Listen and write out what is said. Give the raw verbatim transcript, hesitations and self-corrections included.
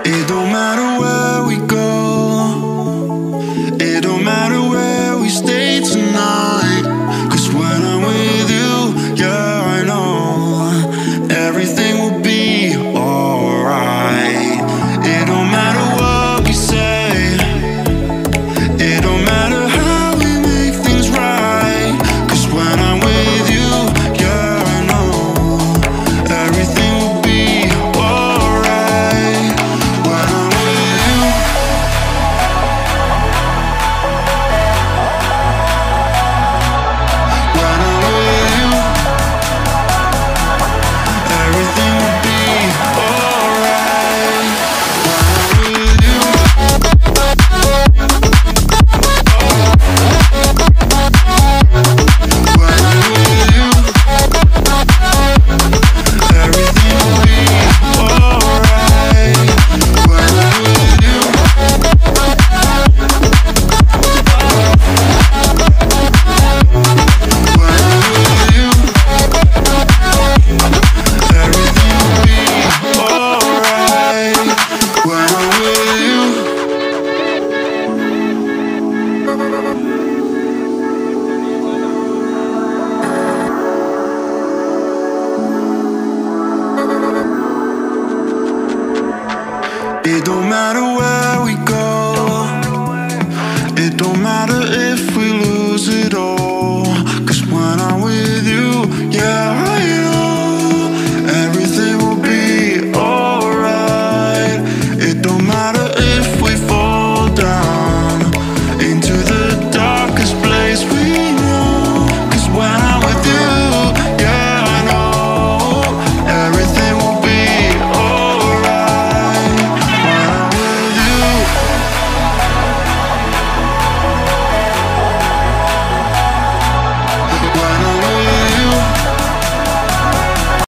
It don't matter where we go, it don't matter where we stay tonight. Cause when I'm with you, yeah, I know everything will be alright. It don't matter what we say, it don't matter how we make things right. Cause when I'm with you, yeah, I know everything will be alright. When I'm with you, when I'm with you, everything will be alright. When I'm with you, when I'm with you, everything will be alright. When I'm with you, when I'm with you, everything will be alright. When I'm with you. It don't matter where